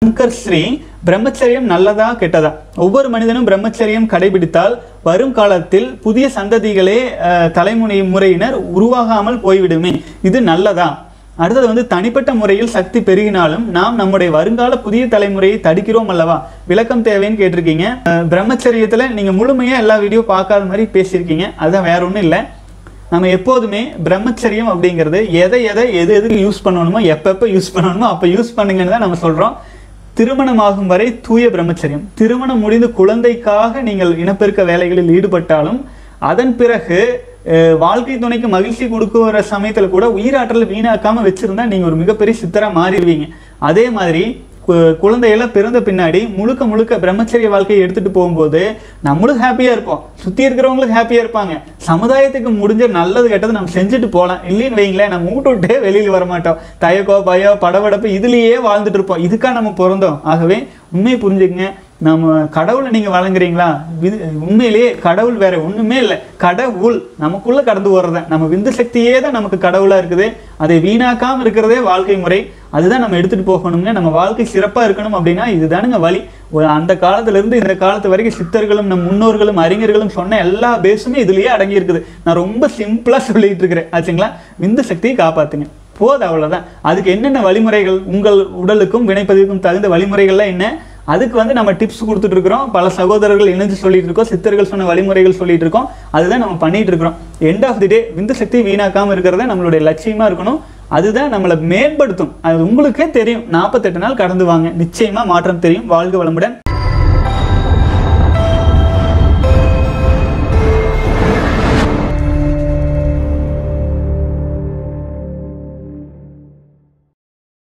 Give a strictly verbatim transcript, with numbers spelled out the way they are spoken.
சங்கர் ஸ்ரீ, பிரம்மச்சரியம் நல்லதா கெட்டதா? ஒவ்வொரு மனிதனும் பிரம்மச்சரியம் கடைபிடித்தால் வரும் காலத்தில் புதிய சந்ததிகளே தலைமுறை முறையினர் உருவாகாமல் போய்விடுமே, இது நல்லதா? அடுத்தது வந்து தனிப்பட்ட முறையில் சக்தி பெருகினாலும் நாம் நம்முடைய வருங்கால புதிய தலைமுறையை தடுக்கிறோம் அல்லவா, விளக்கம் தேவைன்னு கேட்டிருக்கீங்க. பிரம்மச்சரியத்தில் நீங்கள் முழுமையாக எல்லா வீடியோ பார்க்காத மாதிரி பேசியிருக்கீங்க. அதுதான் வேற ஒன்றும் இல்லை. நம்ம எப்போதுமே பிரம்மச்சரியம் அப்படிங்கிறது எதை எதை எது எதுக்கு யூஸ் பண்ணணுமோ எப்பப்போ யூஸ் பண்ணணுமோ அப்போ யூஸ் பண்ணுங்கன்னு தான் நம்ம சொல்கிறோம். திருமணமாகும் வரை தூய பிரம்மச்சரியம். திருமணம் முடிந்து குழந்தைக்காக நீங்கள் இனப்பெருக்க வேலைகளில் ஈடுபட்டாலும் அதன் பிறகு வாழ்க்கை துணைக்கு மகிழ்ச்சி கொடுக்குற சமயத்தில் கூட உயிராற்றலை வீணாக்காம வச்சிருந்தா நீங்கள் ஒரு மிகப்பெரிய சித்தரா மாறிடுவீங்க. அதே மாதிரி குழந்தையெல்லாம் பிறந்த பின்னாடி முழுக்க முழுக்க பிரம்மச்சரிய வாழ்க்கையை எடுத்துட்டு போகும்போது நம்மளும் ஹாப்பியா இருப்போம், சுத்தி இருக்கிறவங்களும் ஹாப்பியா இருப்பாங்க. சமுதாயத்துக்கு முடிஞ்ச நல்லது கெட்டது நம்ம செஞ்சுட்டு போகலாம். இல்லைன்னு வைங்களேன், நம்ம வீட்டு விட்டே வெளியில் வரமாட்டோம். தயக்கோ பயோ படபடப்பு இதுலேயே வாழ்ந்துட்டு இருப்போம். இதுக்காக நம்ம பிறந்தோம். ஆகவே உண்மையை புரிஞ்சுக்குங்க. நம்ம கடவுளை நீங்க வழங்குறீங்களா? உண்மையிலேயே கடவுள் வேற ஒண்ணுமே இல்லை. கடவுள் நமக்குள்ள கடந்து வர்றத நம்ம விந்து சக்தியே தான் நமக்கு கடவுளா இருக்குது. அதை வீணாக்காம இருக்கிறதே வாழ்க்கை முறை. அதுதான் நம்ம எடுத்துட்டு போகணுங்க. நம்ம வாழ்க்கை சிறப்பா இருக்கணும் அப்படின்னா இதுதானுங்க வழி. அந்த காலத்துல இருந்து இந்த காலத்து வரைக்கும் சித்தர்களும் நம் முன்னோர்களும் அறிஞர்களும் சொன்ன எல்லா பேஸுமே இதுலயே அடங்கி இருக்குது. நான் ரொம்ப சிம்பிளா சொல்லிட்டு இருக்கிறேன் ஆச்சுங்களா. விந்து சக்தியை காப்பாத்துங்க போதும், அவ்வளவுதான். அதுக்கு என்னென்ன வழிமுறைகள், உங்கள் உடலுக்கும் வினைப்பதிவுக்கும் தகுந்த வழிமுறைகள்லாம் என்ன, அதுக்கு வந்து நம்ம டிப்ஸ் கொடுத்துட்டு இருக்கிறோம். பல சகோதரர்கள் இணைஞ்சு சொல்லிட்டு இருக்கோம், சித்தர்கள் சொன்ன வழிமுறைகள் சொல்லிட்டு இருக்கோம். அதுதான் நம்ம பண்ணிட்டு இருக்கிறோம். எண்ட் ஆஃப் தி டே விந்து சக்தி வீணாக்காம இருக்கிறத நம்மளுடைய லட்சியமா இருக்கணும். அதுதான் நம்மளை மேம்படுத்தும். அது உங்களுக்கே தெரியும். நாற்பத்தெட்டு நாள் கடந்து வாங்க, நிச்சயமா மாற்றம் தெரியும். வாழ்க வளமுடன்.